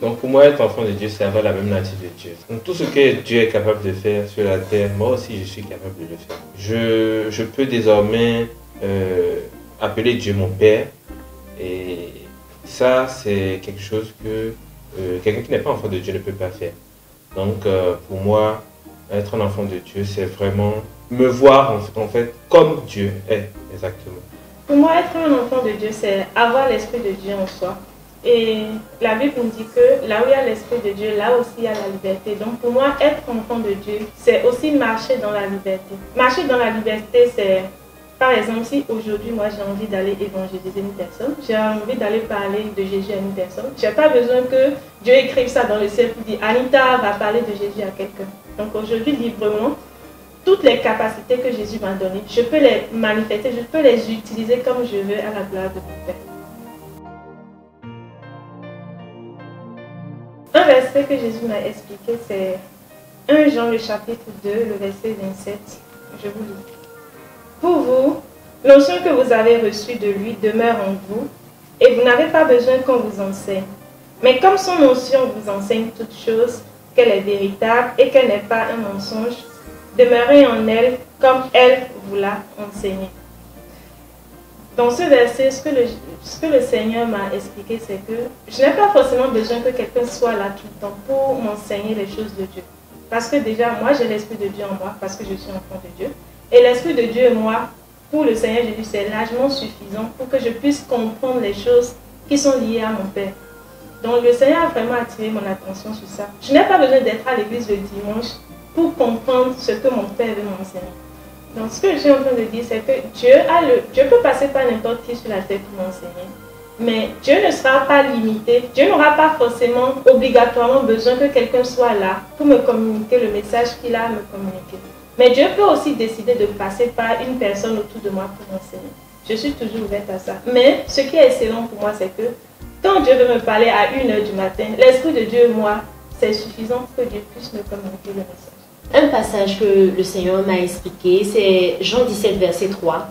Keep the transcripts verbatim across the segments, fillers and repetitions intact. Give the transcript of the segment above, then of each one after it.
Donc pour moi, être enfant de Dieu, c'est avoir la même nature de Dieu. Donc tout ce que Dieu est capable de faire sur la terre, moi aussi je suis capable de le faire. Je, je peux désormais euh, appeler Dieu mon Père. Et ça, c'est quelque chose que euh, quelqu'un qui n'est pas enfant de Dieu ne peut pas faire. Donc euh, pour moi, être un enfant de Dieu, c'est vraiment me voir en fait, en fait comme Dieu est exactement. Pour moi, être un enfant de Dieu, c'est avoir l'Esprit de Dieu en soi. Et la Bible nous dit que là où il y a l'Esprit de Dieu, là aussi il y a la liberté. Donc pour moi, être enfant de Dieu, c'est aussi marcher dans la liberté. Marcher dans la liberté, c'est, par exemple, si aujourd'hui, moi j'ai envie d'aller évangéliser une personne, j'ai envie d'aller parler de Jésus à une personne, je n'ai pas besoin que Dieu écrive ça dans le ciel pour dire Anita va parler de Jésus à quelqu'un. Donc aujourd'hui, librement, toutes les capacités que Jésus m'a données, je peux les manifester, je peux les utiliser comme je veux à la gloire de mon Père. Un verset que Jésus m'a expliqué, c'est un Jean le chapitre deux, le verset vingt-sept. Je vous lis. Pour vous, l'onction que vous avez reçue de lui demeure en vous, et vous n'avez pas besoin qu'on vous enseigne. Mais comme son onction vous enseigne toutes choses, qu'elle est véritable et qu'elle n'est pas un mensonge, demeurez en elle comme elle vous l'a enseigné. Dans ce verset, ce que le, ce que le Seigneur m'a expliqué, c'est que je n'ai pas forcément besoin que quelqu'un soit là tout le temps pour m'enseigner les choses de Dieu. Parce que déjà, moi, j'ai l'Esprit de Dieu en moi, parce que je suis enfant de Dieu. Et l'Esprit de Dieu et moi, pour le Seigneur Jésus, c'est largement suffisant pour que je puisse comprendre les choses qui sont liées à mon Père. Donc, le Seigneur a vraiment attiré mon attention sur ça. Je n'ai pas besoin d'être à l'église le dimanche pour comprendre ce que mon Père veut m'enseigner. Donc, ce que je suis en train de dire, c'est que Dieu, a le, Dieu peut passer par n'importe qui sur la terre pour m'enseigner. Mais Dieu ne sera pas limité. Dieu n'aura pas forcément, obligatoirement besoin que quelqu'un soit là pour me communiquer le message qu'il a à me communiquer. Mais Dieu peut aussi décider de passer par une personne autour de moi pour m'enseigner. Je suis toujours ouverte à ça. Mais ce qui est excellent pour moi, c'est que quand Dieu veut me parler à une heure du matin, l'Esprit de Dieu et moi, c'est suffisant pour que Dieu puisse me communiquer le message. Un passage que le Seigneur m'a expliqué, c'est Jean dix-sept, verset trois.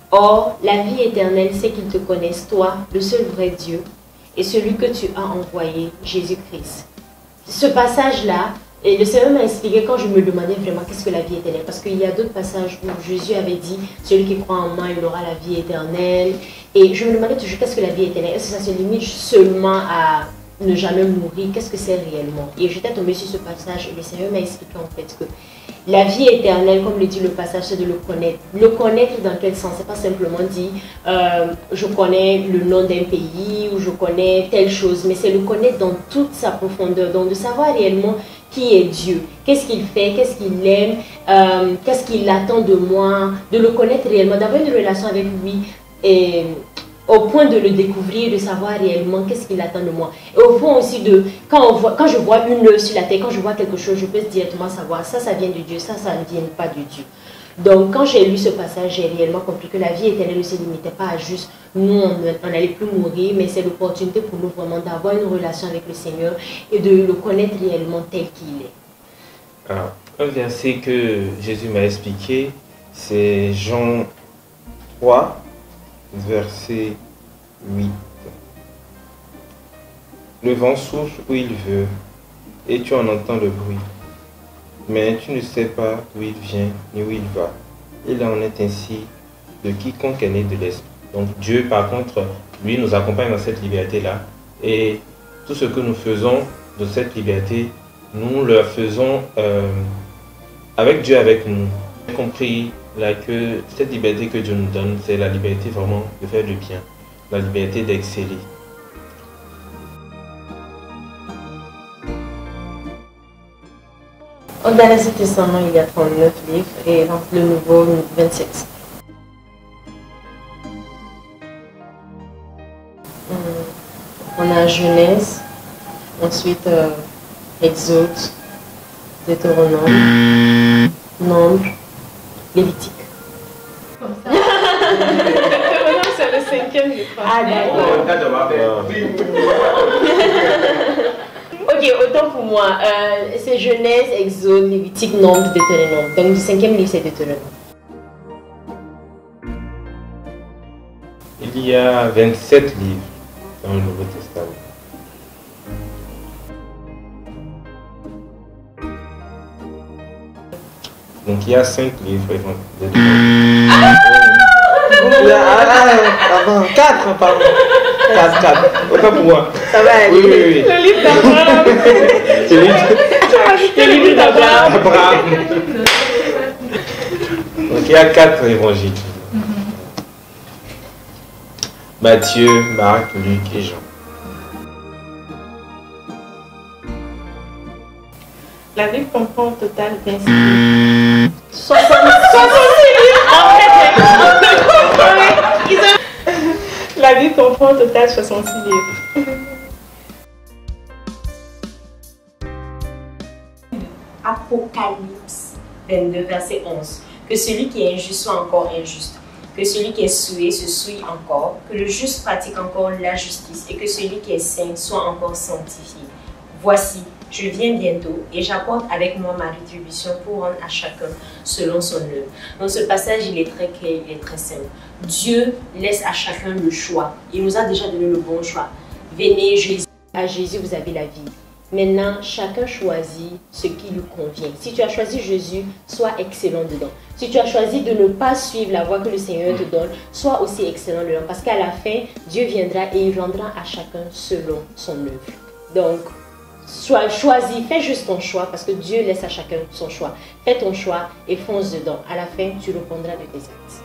Or, la vie éternelle, c'est qu'ils te connaissent, toi, le seul vrai Dieu, et celui que tu as envoyé, Jésus-Christ. Ce passage-là, et le Seigneur m'a expliqué quand je me demandais vraiment qu'est-ce que la vie éternelle. Parce qu'il y a d'autres passages où Jésus avait dit, celui qui croit en moi, il aura la vie éternelle. Et je me demandais toujours qu'est-ce que la vie éternelle. Est-ce que ça se limite seulement à ne jamais mourir? Qu'est-ce que c'est réellement? Et j'étais tombée sur ce passage et le Seigneur m'a expliqué en fait que la vie éternelle, comme le dit le passage, c'est de le connaître. Le connaître dans quel sens? C'est pas simplement dire euh, je connais le nom d'un pays ou je connais telle chose, mais c'est le connaître dans toute sa profondeur. Donc de savoir réellement qui est Dieu, qu'est-ce qu'il fait, qu'est-ce qu'il aime, euh, qu'est-ce qu'il attend de moi, de le connaître réellement, d'avoir une relation avec lui et au point de le découvrir, de savoir réellement qu'est-ce qu'il attend de moi. Et au fond aussi de, quand, on voit, quand je vois une œuvre sur la terre, quand je vois quelque chose, je peux directement savoir, ça, ça vient de Dieu, ça, ça ne vient pas de Dieu. Donc quand j'ai lu ce passage, j'ai réellement compris que la vie éternelle ne se limitait pas à juste, nous, on n'allait plus mourir, mais c'est l'opportunité pour nous vraiment d'avoir une relation avec le Seigneur et de le connaître réellement tel qu'il est. Alors, un verset que Jésus m'a expliqué, c'est Jean trois, verset huit. Le vent souffle où il veut, et tu en entends le bruit, mais tu ne sais pas d'où il vient ni où il va. Il en est ainsi de quiconque est né de l'Esprit. Donc Dieu, par contre, lui, nous accompagne dans cette liberté-là. Et tout ce que nous faisons de cette liberté, nous le faisons euh, avec Dieu avec nous. J'ai compris là que cette liberté que Dieu nous donne, c'est la liberté vraiment de faire le bien, la liberté d'exceller. Dans l'Ancien Testament, il y a trente-neuf livres et dans le Nouveau, vingt-sept. On a Genèse, ensuite euh, Exode, Deutéronome, Nombre, Lévitique. Comme ça. Deutéronome, c'est le cinquième, je crois. Ah d'accord. Ok, autant pour moi. Euh, c'est Genèse, Exode, Lévitique, Nombre, Deutéronome. Donc le cinquième livre, c'est Deutéronome. Il y a vingt-sept livres dans le Nouveau Testament. il y a cinq livres. Il y a ah, quatre, pardon. quatre, quatre. Autant pour moi. Ça va aller. Oui, oui, oui. Le livre d'Abraham. C'est lui. Tu as rajouté le livre d'Abraham. Abraham. Donc il y a quatre évangiles. Matthieu, Marc, Luc et Jean. La Bible comprend au total vingt-six livres. soixante-six livres. La Bible comprend au total soixante-six livres. Apocalypse vingt-deux, verset onze. Que celui qui est injuste soit encore injuste. Que celui qui est souillé se souille encore. Que le juste pratique encore la justice. Et que celui qui est saint soit encore sanctifié. Voici, je viens bientôt et j'apporte avec moi ma rétribution pour rendre à chacun selon son œuvre. Dans ce passage, il est très clair, il est très simple. Dieu laisse à chacun le choix. Il nous a déjà donné le bon choix. Venez, Jésus. À Jésus, vous avez la vie. Maintenant, chacun choisit ce qui lui convient. Si tu as choisi Jésus, sois excellent dedans. Si tu as choisi de ne pas suivre la voie que le Seigneur te donne, sois aussi excellent dedans. Parce qu'à la fin, Dieu viendra et il rendra à chacun selon son œuvre. Donc, sois choisi, fais juste ton choix parce que Dieu laisse à chacun son choix. Fais ton choix et fonce dedans. À la fin, tu répondras de tes actes.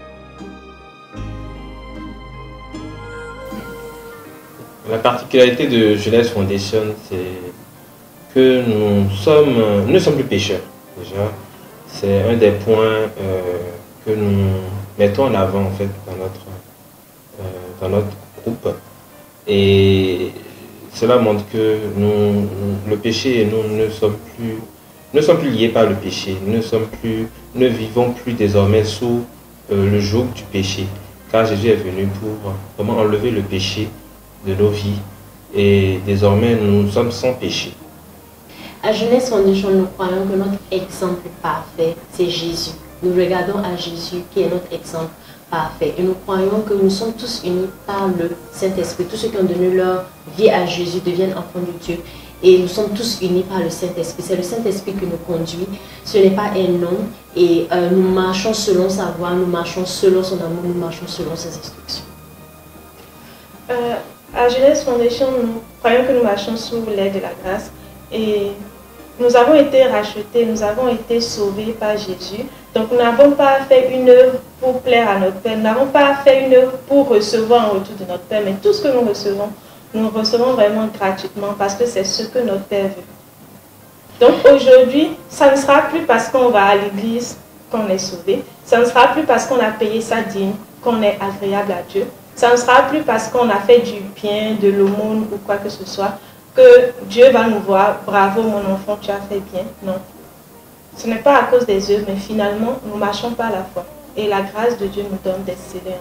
La particularité de Jeunesse Foundation, c'est que nous sommes, nous ne sommes plus pécheurs. Déjà, c'est un des points euh, que nous mettons en avant en fait dans notre, euh, dans notre groupe. Et cela montre que nous, le péché et nous ne sommes plus, ne sommes plus liés par le péché. Nous ne sommes plus, ne vivons plus désormais sous euh, le joug du péché. Car Jésus est venu pour vraiment enlever le péché de nos vies et désormais nous sommes sans péché. À Jeunesse Foundation, nous croyons que notre exemple parfait, c'est Jésus. Nous regardons à Jésus qui est notre exemple parfait et nous croyons que nous sommes tous unis par le Saint-Esprit. Tous ceux qui ont donné leur vie à Jésus deviennent enfants de Dieu et nous sommes tous unis par le Saint-Esprit. C'est le Saint-Esprit qui nous conduit, ce n'est pas un homme et euh, nous marchons selon sa voie, nous marchons selon son amour, nous marchons selon ses instructions. Euh, À Jeunesse Foundation, nous croyons que nous marchons sous l'aide de la grâce et nous avons été rachetés, nous avons été sauvés par Jésus. Donc nous n'avons pas fait une œuvre pour plaire à notre Père, nous n'avons pas fait une œuvre pour recevoir en retour de notre Père, mais tout ce que nous recevons, nous recevons vraiment gratuitement parce que c'est ce que notre Père veut. Donc aujourd'hui, ça ne sera plus parce qu'on va à l'église qu'on est sauvé, ça ne sera plus parce qu'on a payé sa dîme qu'on est agréable à Dieu. Ça ne sera plus parce qu'on a fait du bien, de l'aumône ou quoi que ce soit, que Dieu va nous voir, bravo mon enfant, tu as fait bien. Non. Ce n'est pas à cause des œuvres, mais finalement, nous marchons par la foi. Et la grâce de Dieu nous donne d'exceller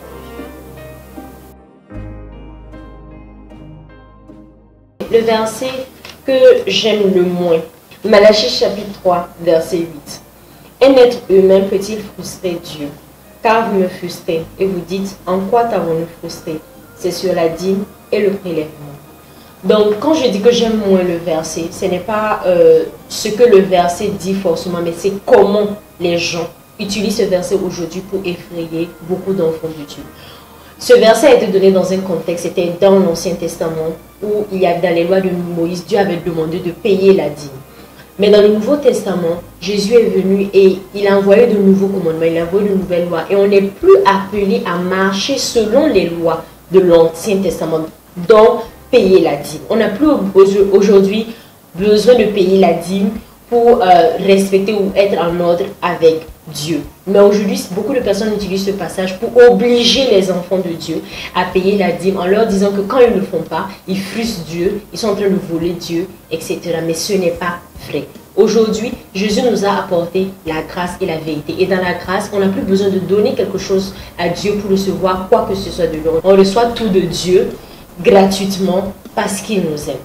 en vie. Le verset que j'aime le moins, Malachie chapitre trois, verset huit. Un être humain peut-il frustrer Dieu? Car vous me frustrez et vous dites, en quoi t'avons-nous frustré? C'est sur la dîme et le prélèvement. Donc, quand je dis que j'aime moins le verset, ce n'est pas euh, ce que le verset dit forcément, mais c'est comment les gens utilisent ce verset aujourd'hui pour effrayer beaucoup d'enfants de Dieu. Ce verset a été donné dans un contexte, c'était dans l'Ancien Testament, où il y a dans les lois de Moïse, Dieu avait demandé de payer la dîme. Mais dans le Nouveau Testament, Jésus est venu et il a envoyé de nouveaux commandements, il a envoyé de nouvelles lois. Et on n'est plus appelé à marcher selon les lois de l'Ancien Testament, donc payer la dîme. On n'a plus aujourd'hui besoin de payer la dîme pour euh, respecter ou être en ordre avec Dieu. Mais aujourd'hui, beaucoup de personnes utilisent ce passage pour obliger les enfants de Dieu à payer la dîme en leur disant que quand ils ne le font pas, ils frustrent Dieu, ils sont en train de voler Dieu, et cetera. Mais ce n'est pas vrai. Aujourd'hui, Jésus nous a apporté la grâce et la vérité. Et dans la grâce, on n'a plus besoin de donner quelque chose à Dieu pour recevoir quoi que ce soit de lui. On reçoit tout de Dieu gratuitement parce qu'il nous aime.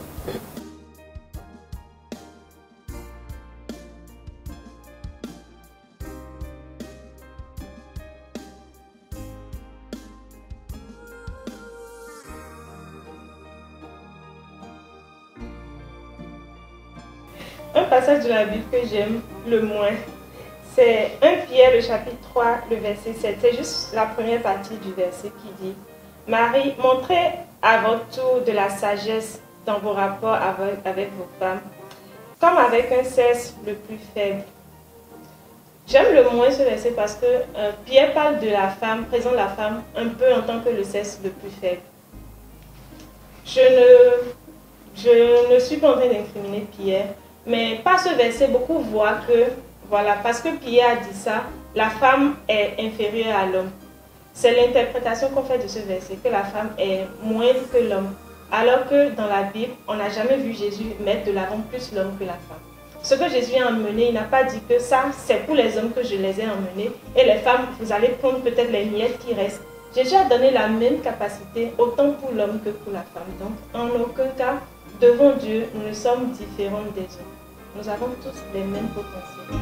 Un passage de la Bible que j'aime le moins, C'est un Pierre, le chapitre trois, le verset sept. C'est juste la première partie du verset qui dit « Marie, montrez à votre tour de la sagesse dans vos rapports avec, avec vos femmes, comme avec un sexe le plus faible. » J'aime le moins ce verset parce que euh, Pierre parle de la femme, présente la femme un peu en tant que le sexe le plus faible. Je ne, je ne suis pas en train d'incriminer Pierre, mais par ce verset, beaucoup voient que, voilà, parce que Pierre a dit ça, la femme est inférieure à l'homme. C'est l'interprétation qu'on fait de ce verset, que la femme est moindre que l'homme. Alors que dans la Bible, on n'a jamais vu Jésus mettre de l'avant plus l'homme que la femme. Ce que Jésus a emmené, il n'a pas dit que ça, c'est pour les hommes que je les ai emmenés. Et les femmes, vous allez prendre peut-être les miettes qui restent. Jésus a donné la même capacité, autant pour l'homme que pour la femme. Donc, en aucun cas, devant Dieu, nous ne sommes différents des hommes. Nous avons tous les mêmes potentiels.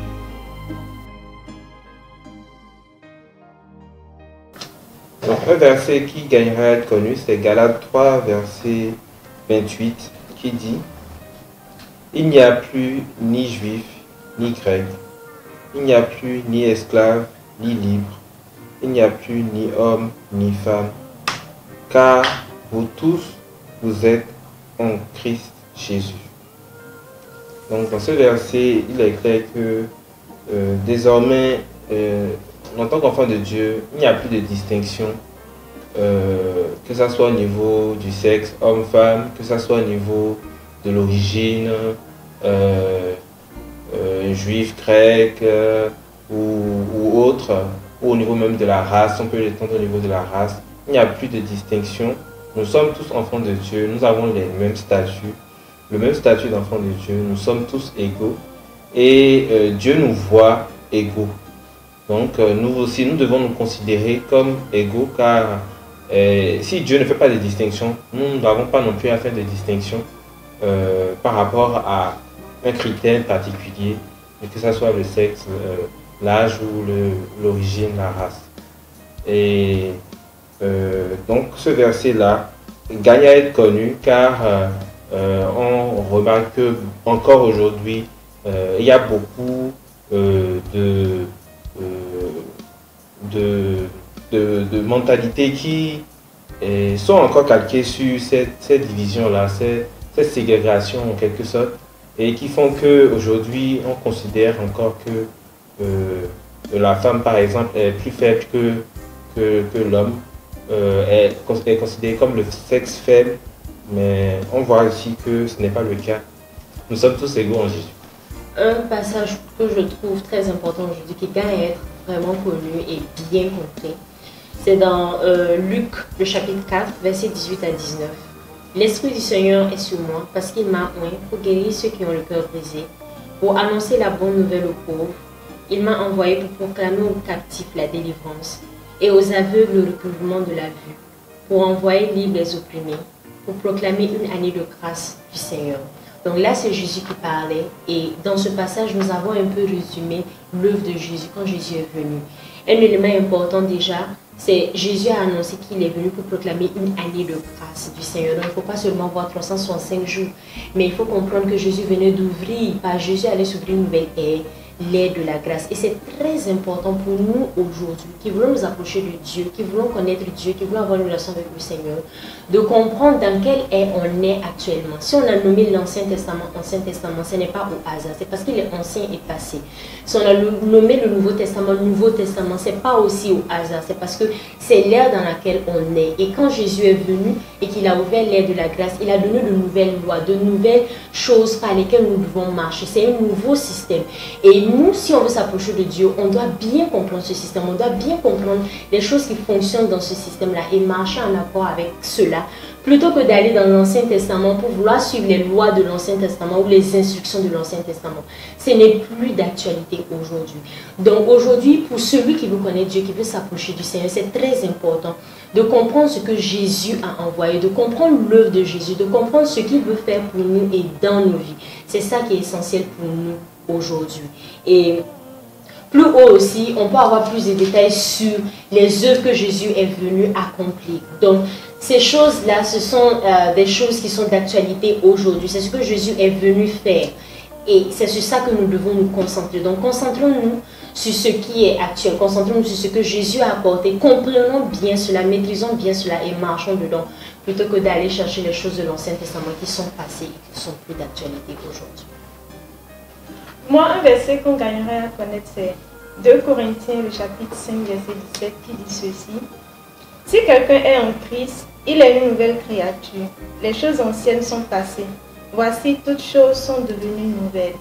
Donc, un verset qui gagnera à être connu, c'est Galates trois, verset vingt-huit, qui dit « Il n'y a plus ni juif, ni grec, il n'y a plus ni esclave, ni libre, il n'y a plus ni homme, ni femme, car vous tous, vous êtes en Christ Jésus. » Donc, dans ce verset, il est clair que euh, désormais, euh, en tant qu'enfant de Dieu, il n'y a plus de distinction, euh, que ce soit au niveau du sexe, homme-femme, que ce soit au niveau de l'origine, euh, euh, juif, grec euh, ou, ou autre, ou au niveau même de la race, on peut l'étendre au niveau de la race. Il n'y a plus de distinction. Nous sommes tous enfants de Dieu, nous avons les mêmes statuts, le même statut d'enfants de Dieu, nous sommes tous égaux et euh, Dieu nous voit égaux. Donc euh, nous aussi, nous devons nous considérer comme égaux car euh, si Dieu ne fait pas de distinction, nous n'avons pas non plus à faire de distinction euh, par rapport à un critère particulier, que ce soit le sexe, euh, l'âge ou l'origine, la race. Et euh, donc ce verset-là gagne à être connu car euh, euh, on remarque que encore aujourd'hui, euh, il y a beaucoup euh, de De, de, de mentalités qui eh, sont encore calquées sur cette, cette division-là, cette, cette ségrégation en quelque sorte, et qui font qu'aujourd'hui, on considère encore que euh, la femme, par exemple, est plus faible que, que, que l'homme, euh, est, est considérée comme le sexe faible, mais on voit aussi que ce n'est pas le cas. Nous sommes tous égaux en Jésus. Un passage que je trouve très important aujourd'hui, qui gagne à être vraiment connu et bien compris, c'est dans euh, Luc, le chapitre quatre, versets dix-huit à dix-neuf. « L'Esprit du Seigneur est sur moi parce qu'il m'a oint pour guérir ceux qui ont le cœur brisé, pour annoncer la bonne nouvelle aux pauvres. Il m'a envoyé pour proclamer aux captifs la délivrance et aux aveugles le recouvrement de la vue, pour envoyer libres les opprimés, pour proclamer une année de grâce du Seigneur. » Donc là, c'est Jésus qui parlait et dans ce passage, nous avons un peu résumé l'œuvre de Jésus quand Jésus est venu. Un élément important déjà, c'est Jésus a annoncé qu'il est venu pour proclamer une année de grâce du Seigneur. Donc il ne faut pas seulement voir trois cent soixante-cinq jours, mais il faut comprendre que Jésus venait d'ouvrir, par Jésus allait s'ouvrir une nouvelle ère, l'ère de la grâce. Et c'est très important pour nous aujourd'hui, qui voulons nous approcher de Dieu, qui voulons connaître Dieu, qui voulons avoir une relation avec le Seigneur, de comprendre dans quelle ère on est actuellement. Si on a nommé l'Ancien Testament, Ancien Testament, ce n'est pas au hasard, c'est parce qu'il est ancien et passé. Si on a nommé le Nouveau Testament, Nouveau Testament, ce n'est pas aussi au hasard, c'est parce que c'est l'ère dans laquelle on est. Et quand Jésus est venu et qu'il a ouvert l'ère de la grâce, il a donné de nouvelles lois, de nouvelles choses par lesquelles nous devons marcher. C'est un nouveau système. Et nous, si on veut s'approcher de Dieu, on doit bien comprendre ce système, on doit bien comprendre les choses qui fonctionnent dans ce système-là et marcher en accord avec cela, plutôt que d'aller dans l'Ancien Testament pour vouloir suivre les lois de l'Ancien Testament ou les instructions de l'Ancien Testament. Ce n'est plus d'actualité aujourd'hui. Donc aujourd'hui, pour celui qui veut connaître Dieu, qui veut s'approcher du Seigneur, c'est très important de comprendre ce que Jésus a envoyé, de comprendre l'œuvre de Jésus, de comprendre ce qu'il veut faire pour nous et dans nos vies. C'est ça qui est essentiel pour nous aujourd'hui. Et plus haut aussi, on peut avoir plus de détails sur les œuvres que Jésus est venu accomplir. Donc, ces choses-là, ce sont euh, des choses qui sont d'actualité aujourd'hui. C'est ce que Jésus est venu faire. Et c'est sur ça que nous devons nous concentrer. Donc, concentrons-nous sur ce qui est actuel, concentrons-nous sur ce que Jésus a apporté, comprenons bien cela, maîtrisons bien cela et marchons dedans, plutôt que d'aller chercher les choses de l'Ancien Testament qui sont passées et qui ne sont plus d'actualité aujourd'hui. Moi, un verset qu'on gagnerait à connaître, c'est deux Corinthiens, le chapitre cinq, verset dix-sept, qui dit ceci. Si quelqu'un est en Christ, il est une nouvelle créature. Les choses anciennes sont passées. Voici, toutes choses sont devenues nouvelles.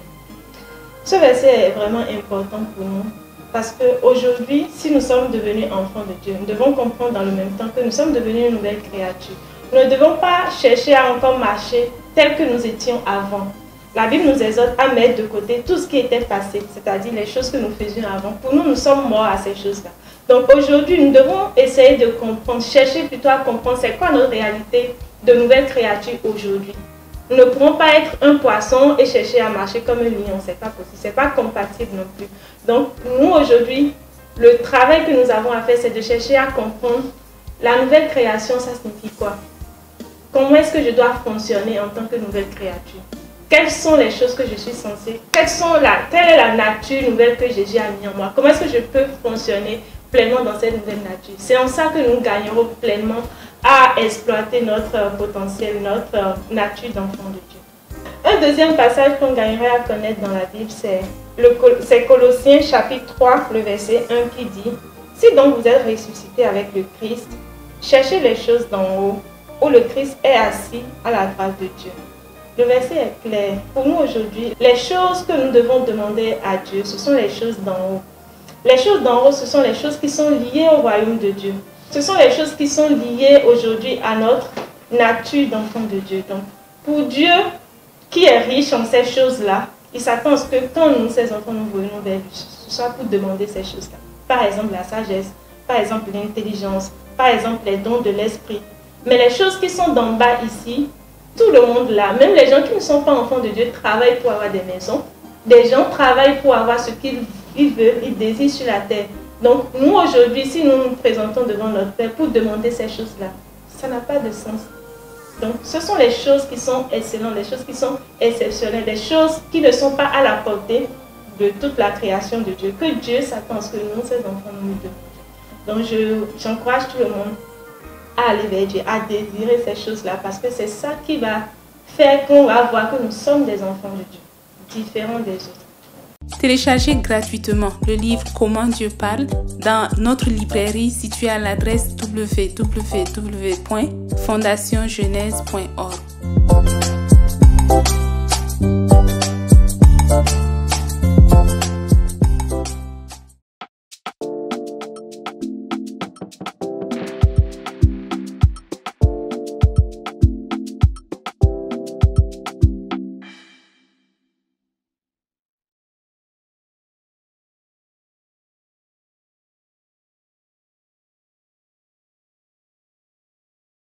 Ce verset est vraiment important pour nous parce qu'aujourd'hui, si nous sommes devenus enfants de Dieu, nous devons comprendre dans le même temps que nous sommes devenus une nouvelle créature. Nous ne devons pas chercher à encore marcher tel que nous étions avant. La Bible nous exhorte à mettre de côté tout ce qui était passé, c'est-à-dire les choses que nous faisions avant. Pour nous, nous sommes morts à ces choses-là. Donc aujourd'hui, nous devons essayer de comprendre, chercher plutôt à comprendre c'est quoi notre réalité de nouvelle créature aujourd'hui. Nous ne pourrons pas être un poisson et chercher à marcher comme un lion, c'est pas possible, c'est pas compatible non plus. Donc nous aujourd'hui, le travail que nous avons à faire, c'est de chercher à comprendre la nouvelle création, ça signifie quoi? Comment est-ce que je dois fonctionner en tant que nouvelle créature? Quelles sont les choses que je suis censée, quelles sont la, quelle est la nature nouvelle que Jésus a mis en moi? Comment est-ce que je peux fonctionner pleinement dans cette nouvelle nature? C'est en ça que nous gagnerons pleinement à exploiter notre potentiel, notre nature d'enfant de Dieu. Un deuxième passage qu'on gagnerait à connaître dans la Bible, c'est Colossiens chapitre trois, le verset un qui dit « Si donc vous êtes ressuscités avec le Christ, cherchez les choses d'en haut, où le Christ est assis à la droite de Dieu. » Le verset est clair. Pour nous aujourd'hui, les choses que nous devons demander à Dieu, ce sont les choses d'en haut. Les choses d'en haut, ce sont les choses qui sont liées au royaume de Dieu. Ce sont les choses qui sont liées aujourd'hui à notre nature d'enfant de Dieu. Donc, pour Dieu, qui est riche en ces choses-là, il s'attend à ce que quand nous, ses enfants, nous voyons vers lui, ce soit pour demander ces choses-là. Par exemple, la sagesse, par exemple, l'intelligence, par exemple, les dons de l'esprit. Mais les choses qui sont d'en bas ici, tout le monde là, même les gens qui ne sont pas enfants de Dieu, travaillent pour avoir des maisons. Des gens travaillent pour avoir ce qu'ils veulent, ils désirent sur la terre. Donc, nous aujourd'hui, si nous nous présentons devant notre Père pour demander ces choses-là, ça n'a pas de sens. Donc, ce sont les choses qui sont excellentes, les choses qui sont exceptionnelles, des choses qui ne sont pas à la portée de toute la création de Dieu, que Dieu s'attend à ce que nous, ses enfants, nous demandons. Donc, j'encourage tout le monde à aller vers Dieu, à désirer ces choses-là, parce que c'est ça qui va faire qu'on va voir que nous sommes des enfants de Dieu, différents des autres. Téléchargez gratuitement le livre Comment Dieu parle dans notre librairie située à l'adresse w w w point fondation genèse point org.